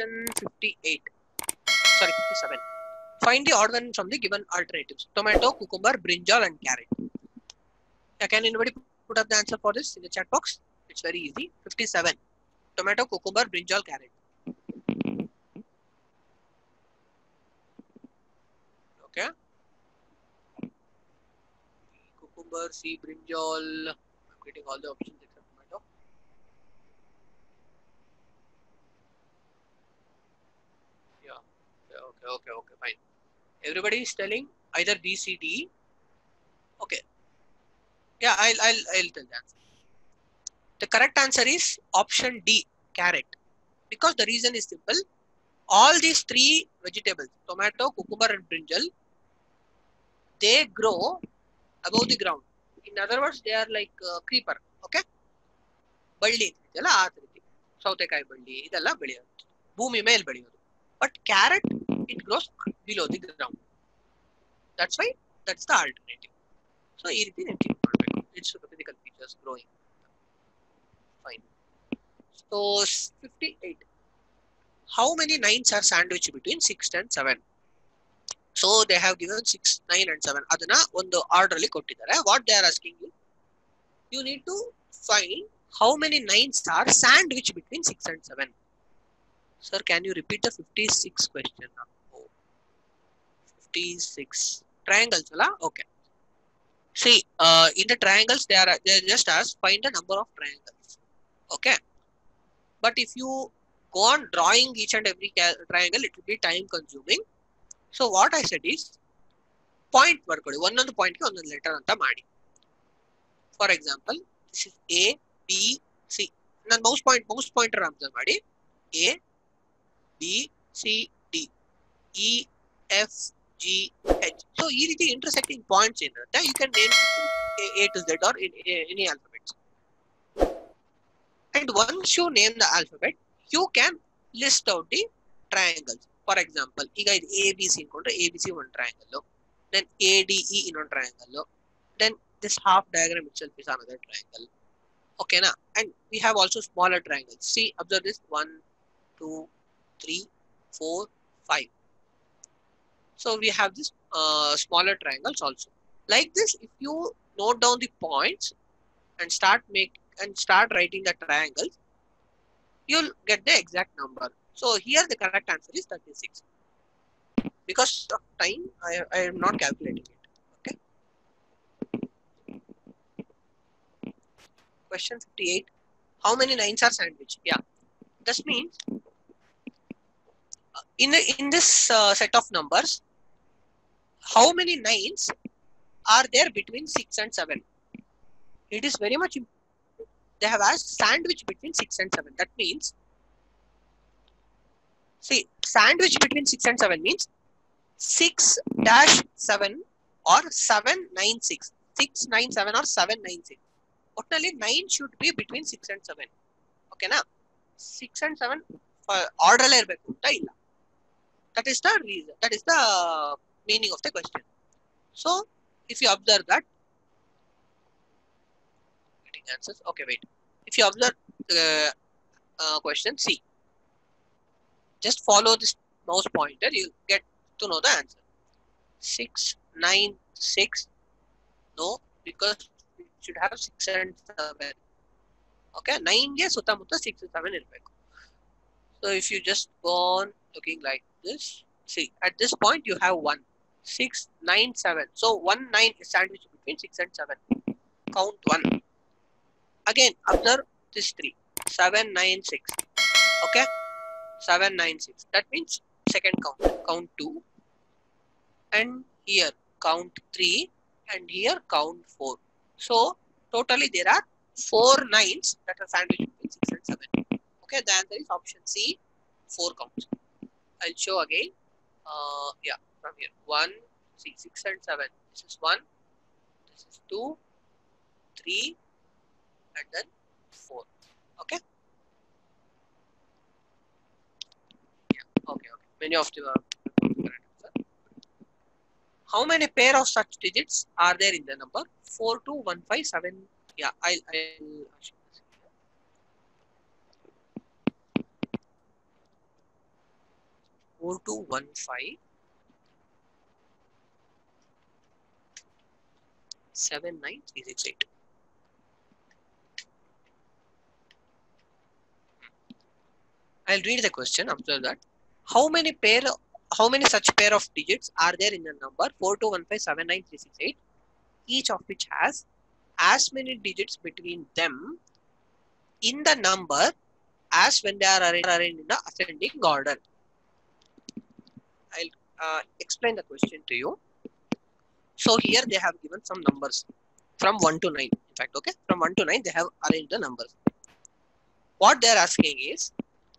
Question 58. Sorry, 57. Find the odd one from the given alternatives. Tomato, cucumber, brinjal and carrot. Yeah, can anybody put up the answer for this in the chat box? It's very easy. 57. Tomato, cucumber, brinjal, carrot. Okay. Cucumber, C, brinjal. I'm getting all the options except tomato. Yeah. Okay. Fine. Everybody is telling either B, C, D. Okay. Yeah, I'll tell the answer. The correct answer is option D, carrot. Because the reason is simple. All these three vegetables, tomato, cucumber and brinjal, they grow above the ground. In other words, they are like creeper. Okay? ಬಳ್ಳಿ ಇದೆಯಲ್ಲ ಆ ರೀತಿ ಸೌತೆಕಾಯಿ ಬಳ್ಳಿ ಇದೆಲ್ಲ ಬೆಳೆಯೋದು ಭೂಮಿ ಮೇಲೆ ಬೆಳೆಯೋದು. But carrot, it grows below the ground. That's why that's the alternative. So ಈ ರೀತಿ ನೀವು think ಮಾಡಬೇಕು. It's physical features growing. Fine. So 58. How many 9s are sandwiched between 6 and 7? So they have given 6, 9 and 7. ಅದನ್ನ ಒಂದು order ಅಲ್ಲಿ ಕೊಟ್ಟಿದ್ದಾರೆ. What they are asking you? You need to find how many 9s are sandwiched between 6 and 7. Sir, can you repeat the 56 question? Oh, 56. Triangles, Allah? Okay. See, in the triangles, they just asked find the number of triangles. Okay. But if you go on drawing each and every triangle, it will be time consuming. So what I said is, point ಬರ್ಕೊಳ್ಳಿ ಒಂದೊಂದು ಪಾಯಿಂಟ್ಗೆ ಒಂದೊಂದು letter ಅಂತ ಮಾಡಿ. For example this is A B C. ನಾನು mouse pointer observe ಮಾಡಿ. A B C D E F G H. So ಈ ರೀತಿ intersecting points ಏನಿರುತ್ತೆ, you can name A to Z or any alphabets. And once you name the alphabet, you can list out the triangles. For example, ಈಗ ಇದು ABC ಅನ್ಕೊಂಡ್ರೆ ABC one triangle, then ADE ಇನ್ನೊಂದು triangle, then this half diagram itself is another triangle. Okay na? And we have also smaller triangles. See, observe this 1, 2, 3, 4, 5. So we have this smaller triangles also. Like this, if you note down the points and start writing the triangles, you'll get the exact number. So here the correct answer is 36. Because of time, I am not calculating it. Okay. Question 58. How many 9s are sandwiched? Yeah. This means in this set of numbers, how many 9s are there between 6 and 7? It is very much important. They have asked sandwich between 6 and 7. That means, see, sandwich between 6 and 7 means 6-7 or 7-9-6. 6-9-7 or 7-9-6. Totally 9 should be between 6 and 7. Okay na? 6 and 7 order alle irbeku anta illa. That is the reason. That is the meaning of the question. So if you observe that, getting answers. Okay, wait. If you observe the question C, just follow this mouse pointer, you get to know the answer. 6, 9, 6. No, because it should have 6 and 7. Okay, 9 ge sutamutta 6 and 7 irbeku. So if you just go on looking like this, see, at this point you have 1, 6, 9, 7. So 1, 9 is sandwiched between 6 and 7. Count 1. Again, observe this 3, 7, 9, 6. Okay, 7, 9, 6. That means second count 2, and here count 3, and here count 4. So totally there are 4 9s that are sandwiched between 6 and 7. Okay, the answer is option C, 4 counts. I'll show again. Yeah, from here 1, see, 6 and 7. This is 1, this is 2, 3, and then 4. Okay. Yeah. Okay. Many of you are correct answer. How many pair of such digits are there in the number 4, 2, 1, 5, 7? Yeah, I'll show this here. 4215 79368. I'll read the question. Observe that. How many such pair of digits are there in the number 421579368, each of which has as many digits between them in the number as when they are arranged in the ascending order? I'll explain the question to you. So here they have given some numbers from 1 to 9. In fact, okay, from 1 to 9 they have arranged the numbers. What they are asking is,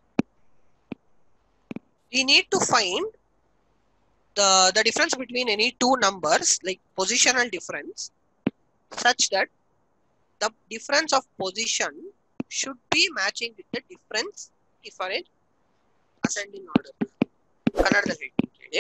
we need to find the difference between any two numbers, like positional difference, such that the difference of position should be matching with the difference if arranged ascending order. ಕನ್ನಡದಲ್ಲಿ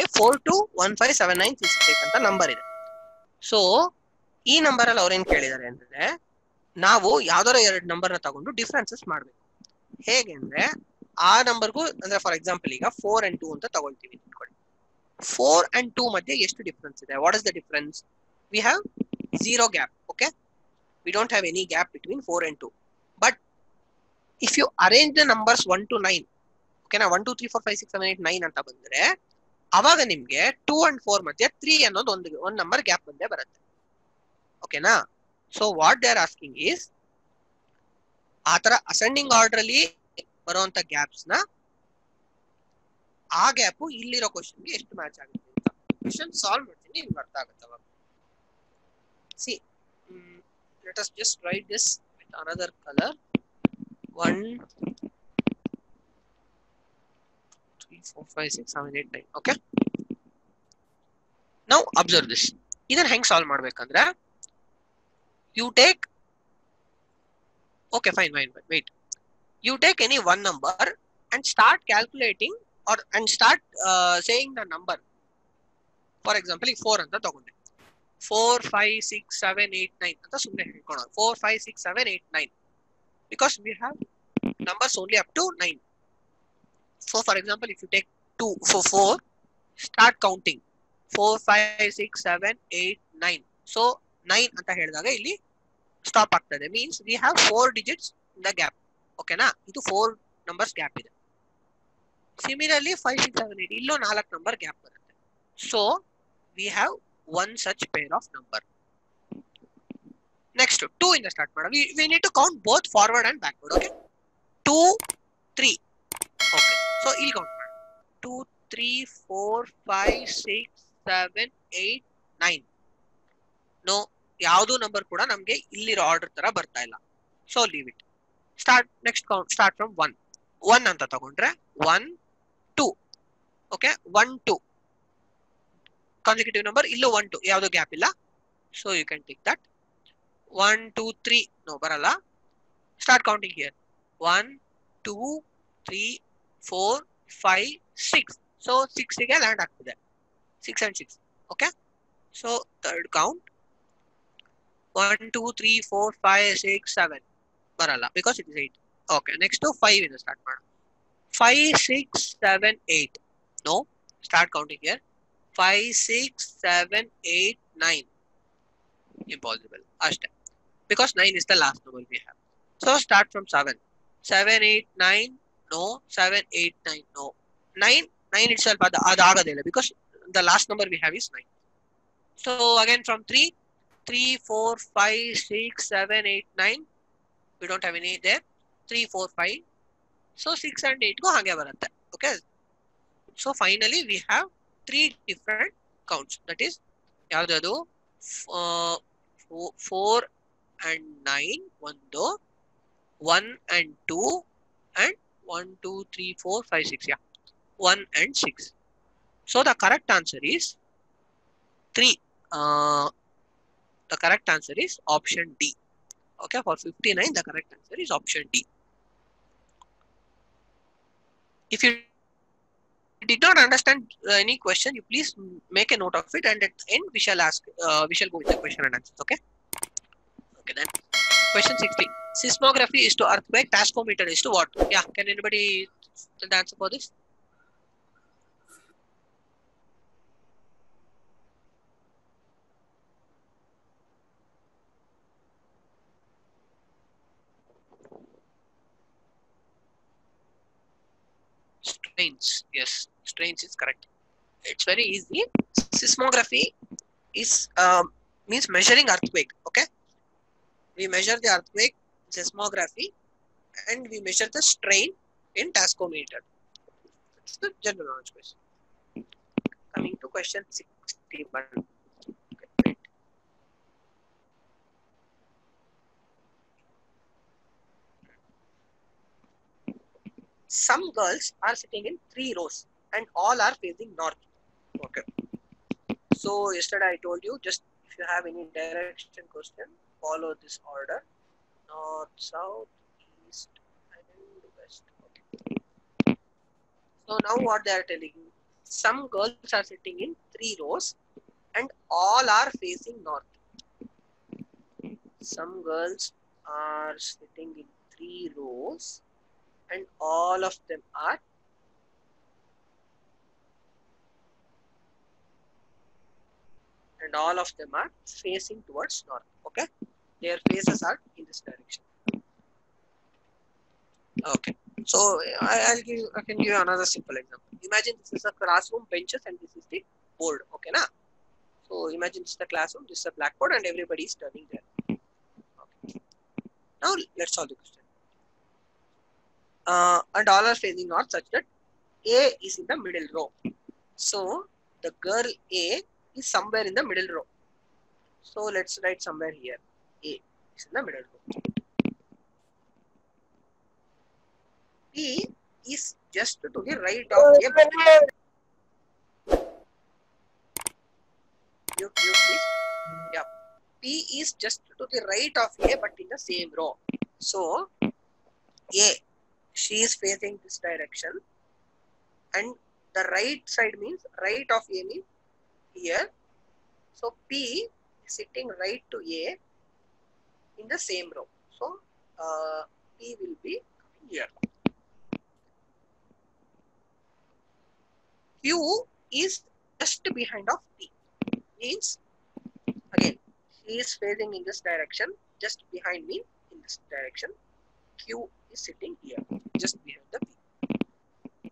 42157936 ಅಂತ number ಇದೆ. So ಈ number ಅಲ್ಲಿ ಅವ್ರೇನ್ ಕೇಳಿದ್ದಾರೆ ಅಂದ್ರೆ, ನಾವು ಯಾವ್ದಾರ ಎರಡು ನಂಬರ್ ನ ತಗೊಂಡು ಡಿಫ್ರೆನ್ಸಸ್ ಮಾಡ್ಬೇಕು. ಹೇಗೆ ಅಂದ್ರೆ, ಆ ನಂಬರ್ಗೂ ಅಂದ್ರೆ ಫಾರ್ ಎಕ್ಸಾಂಪಲ್ ಈಗ 4 and 2 ಅಂತ ತಗೊಳ್ತೀವಿ ಇಟ್ಕೊಳ್ಳಿ. 4 and 2 ಮಧ್ಯೆ ಎಷ್ಟು ಡಿಫ್ರೆನ್ಸ್ ಇದೆ? What is the difference? We have 0 gap. Okay, we don't have any gap between 4 and 2. But if you arrange the numbers 1 to 9, okay na, 1 2 3 4 5 6 7 8 9 ಅಂತ ಬಂದ್ರೆ ಅವಾಗ ನಿಮ್ಗೆ 2 and 4 ಮಧ್ಯೆ 3 ಅನ್ನೋದು ಒಂದು ನಂಬರ್ ಗ್ಯಾಪ್ ಬಂದೇ ಬರುತ್ತೆ. ಓಕೆನಾ? So what they are asking is, ಆ ತರ ಅಸೆಂಡಿಂಗ್ ಆರ್ಡರ್ ಅಲ್ಲಿ ಬರುವಂತ ಗ್ಯಾಪ್ಸ್ ನ ಆ ಗ್ಯಾಪ್ ಇಲ್ಲಿರೋ ಕ್ವಶನ್ ಗೆ ಎಷ್ಟು ಮ್ಯಾಚ್ ಆಗುತ್ತೆ ಅಂತ ಕ್ವಶನ್ ಸಾಲ್ವ್ ಮಾಡ್ತೀನಿ, ನಿಮ್ಗೆ ಅರ್ಥ ಆಗುತ್ತೆ ಅವಾಗ. See, let us just write this with another color. 1 3 4 5 6 7 8 9. Okay, now observe this. ಇದನ್ನ ಹೆಂಗ್ ಸಾಲ್ವ್ ಮಾಡ್ಬೇಕಂದ್ರೆ, you take, okay fine, wait, you take any one number and start calculating and start saying the number. For example, 4 ಅಂತ ತಗೊಂಡೆ, 4 5 6 7 8 9 ಅಂತ ಸುಮ್ಮನೆ ಹೇಳ್ಕೊಳ್ಳೋಣ. 4 5 6 7 8 9 because we have numbers only up to 9. So for example, if you take 2 for 4, start counting 4 5 6 7 8 9. So 9 ಅಂತ ಹೇಳಿದಾಗ ಇಲ್ಲಿ stop ಆಗ್ತದೆ. Means we have 4 digits in the gap. ಓಕೆನಾ? ಇದು 4 numbers ಗ್ಯಾಪ್ ಇದೆ. ಸಿಮಿಲರ್ಲಿ 5 6 7 8 ಇಲ್ಲೂ 4 ನಂಬರ್ ಗ್ಯಾಪ್ ಬರುತ್ತೆ. So we have one such pair of number. Next 2 ಇಂದ ಸ್ಟಾರ್ಟ್ ಮಾಡೋಣ. we need to count both forward and backward. Okay, 2 3. okay, so ಇಲ್ಲಿ count ಮಾಡೋಣ. 2 3 4 5 6 7 8 9. No, ಯಾವುದು ನಂಬರ್ ಕೂಡ ನಮಗೆ ಇಲ್ಲಿರೋ ಆರ್ಡರ್ ತರ ಬರ್ತಾ ಇಲ್ಲ. So leave it. Start next count. Start from 1 ಅಂತ ತಗೊಂಡ್ರೆ 1 2. Okay, 1 2 consecutive number. ಇಲ್ಲೂ 1 2 ಯಾವುದು ಗ್ಯಾಪ್ ಇಲ್ಲ. So you can take that. 1 2 3 no ಬರಲ್ಲ. Start counting here. 1 2 3 4 5 6. ಸೊ 6 ಗೆ ಲ್ಯಾಂಡ್ ಆಗ್ತಿದೆ. 6 and 6. Okay, so third count 1 2 3 4 5 6 7 ಬರಲ್ಲ because it is 8. Okay, next 5 ಇಂದ ಸ್ಟಾರ್ಟ್ ಮಾಡೋಣ. 5 6 7 8. No, start counting here. 5 6 7 8 9. Impossible. Ashta. Because 9 is the last number we have. So start from 7. 7 8 9. No. 7 8 9. No. 9 itself adagadilla because the last number we have is 9. So again from 3 4 5 6 7 8 9. We don't have any there. 3 4 5. So 6 and 8 go hange baratte. Okay. So finally we have 3 different counts. That is ಯಾವ್ದು 4 and 9 ಒಂದು, 1 and 2 and 1 2 3 4 5 6. Yeah, 1 and 6. So the correct answer is 3. The correct answer is option D. Okay, for 59 the correct answer is option D. If you did not understand any question, you please make a note of it, and at the end we shall go with the question and answers. Okay, then question 16. Seismography is to earthquake, tachometer is to what? Yeah, can anybody tell the answer for this? strains. Yes, strains is correct. It's very easy. Seismography is means measuring earthquake. Okay, we measure the earthquake seismography, and we measure the strain in tachometer. It's the general knowledge question. Coming to question 61. Okay, some girls are sitting in 3 rows and all are facing north. Okay. So yesterday I told you, just if you have any direction question, follow this order: north, south, east, and west. Okay. So now what they are telling, some girls are sitting in 3 rows and all are facing north. Some girls are sitting in 3 rows and all of them are facing towards north. Okay, their faces are in this direction. Okay, so I can give you another simple example. Imagine this is a classroom, benches, and this is the board. Okay, na? So imagine this is the classroom, this is a blackboard, and everybody is turning there. Okay. Now let's solve the question. And all are facing north such that A is in the middle row. So the girl A is somewhere in the middle row. So let's write somewhere here. A is in the middle row. P is just to the right of A. Please. Yeah. P is just to the right of A but in the same row. So A, she is facing this direction, and the right side means right of A means here. So P is sitting right to A in the same row. So P will be here. Q is just behind of P. Means again, she is facing in this direction, just behind me in this direction. Q is sitting here, just behind the P.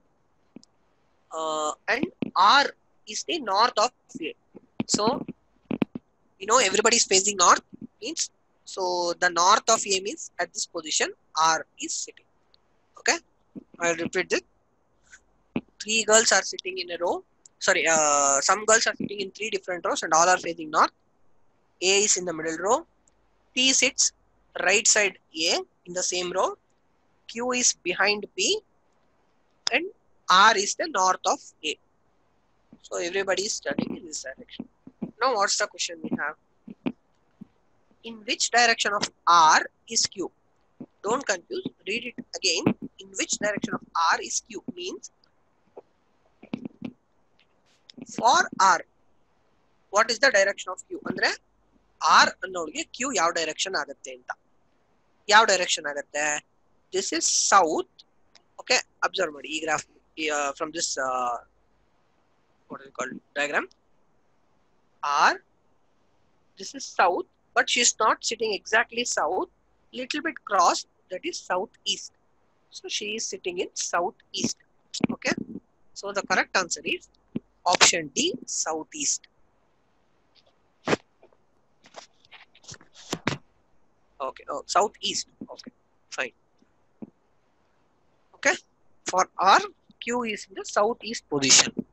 And R is the north of A. So, you know, everybody is facing north, means, so the north of A means at this position, R is sitting. Okay, I'll repeat this. 3 girls are sitting in a row. Sorry, some girls are sitting in 3 different rows and all are facing north. A is in the middle row. P sits right side A in the same row. Q is behind P. And R is the north of A. So everybody is turning in this direction. Now what's the question we have? In which direction of R is Q? Don't confuse. Read it again. In which direction of R is Q? Means for R, what is the direction of Q? Andre R ಅನ್ನೋರಿಗೆ Q ಯಾವ direction ಆಗುತ್ತೆ ಅಂತ. ಯಾವ direction ಆಗುತ್ತೆ? This is south. Okay, observe ಮಾಡಿ ಈ graph from this what is it called diagram. R, this is south, but she is not sitting exactly south. Little bit cross, that is southeast. So she is sitting in southeast. Okay, so the correct answer is option D, southeast. Okay, oh, southeast. Okay, fine. Okay, for R, Q is in the southeast position.